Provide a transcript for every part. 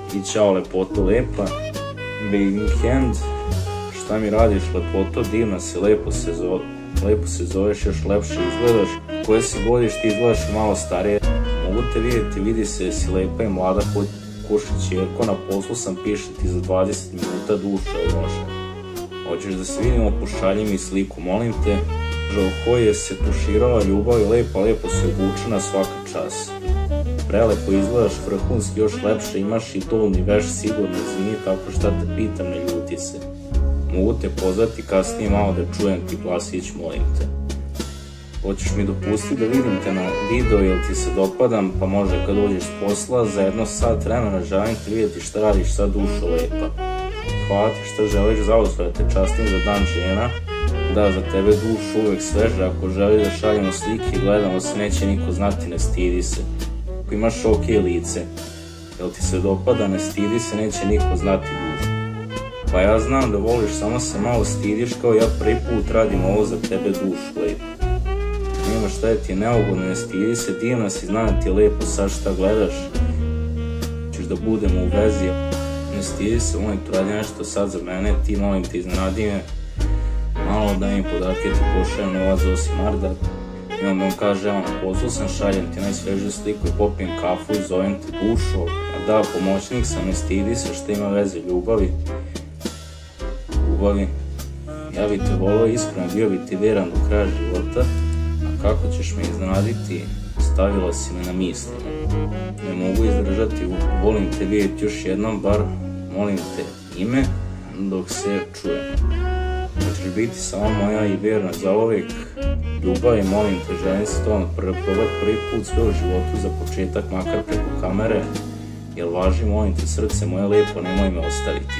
I ćao lepoto lepa, Big Hand, šta mi radiš lepoto, divna si, lepo se zoveš, još lepše izgledaš, koje si godiš ti izgledaš malo starije, mogu te vidjeti, vidi se da si lepa i mlada, kuši ćerko, na poslu sam, piše ti za 20 minuta, duša može. Hoćeš da se vidimo, pošalji mi sliku, molim te, koji je se tuširala ljubav i lepo se obučena svaka čas. Prelepo izgledaš, vrhunski, još lepše, imaš i dolni veš, sigurno, izvini, tako šta te pitam, ne ljuti se. Mogu te pozvati kasnije malo da čujem ti glasić, molim te. Hoćeš mi dopustiti da vidim te na video ili ti se dopadam, pa može kad dođeš s posla, za jedno sat vremena želim te vidjeti šta radiš sad, dušo lepa. Hvala ti šta želiš, zauzvoj da te častim za dan žena, da za tebe dušu uvek sveže, ako želiš da šaljemo slike i gledamo se, neće niko znati, ne stidi se. Ako imaš ok lice, jel ti se dopada, ne stidi se, neće niko znati dušu. Pa ja znam da voliš, samo se malo stidiš, kao ja prvi put radim ovo za tebe, dušu lepo. Nema šta je ti neugodno, ne stidi se, divna si, znam da ti je lepo, sad šta gledaš, ćeš da budemo u vezi, ne stidi se, molim tu radi nešto sad za mene, ti molim te iznenadi me, malo daj mi podatke, ti pošaljem novac za Osimarda, i onda on kaže, evo na poslu sam, šaljem ti najsvežiju sliku i popijem kafu i zovem te dušo, a da, pomoćnik sam, ne stidi se, šta ima veze, ljubavi, ja bi te volio iskreno, bio bi ti vjeran do kraja života, a kako ćeš me iznenaditi, stavila si me na misli, ne mogu izdržati, volim te vidjeti još jednom, bar molim te ime, dok se čujem. Hoćeš biti samo moja i vjerna zauvijek, ljubav i molim te, želim se to probati prvi put sve u životu za početak, makar preko kamere, jel važi, molim te, srce moje lepo, nemoj me ostaviti.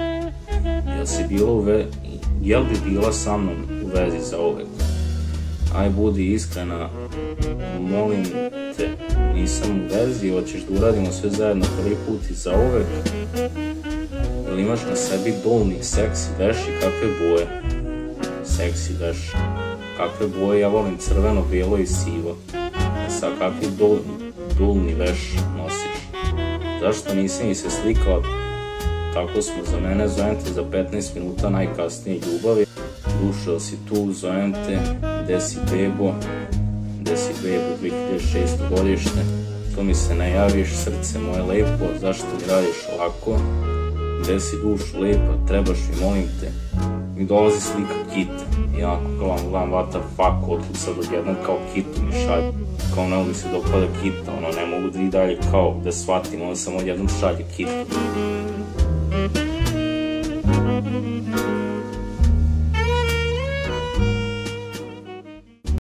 Jel bi bila sa mnom u vezi za uvek? Aj, budi iskrena, molim te, nisam u vezi, hoćeš da uradimo sve zajedno prvi put i za uvek? Jel imaš na sebi dolni, seksi veš i kakve boje? Seksi veš, kakve boje, ja volim crveno, bijelo i sivo. A sad kakvi dolni veš nosiš? Zašto nisi mi se slikala? Tako smo za mene, zovem te za 15 minuta najkasnije ljubavi. Dušo, si tu, zovem te, gde si bebo 2006. godište, to mi se ne javiš, srce moje lepo, zašto mi radiš ovako, gde si dušo lepa, trebaš mi, molim te, mi dolazi slika Kita, i onako kao gledam, what the fuck, otkud sad odjednom kao Kitu mi šalje, kao ne mi se dopada Kita, ono ne mogu da i dalje kao da shvatim, ono samo odjednom šalje Kitu.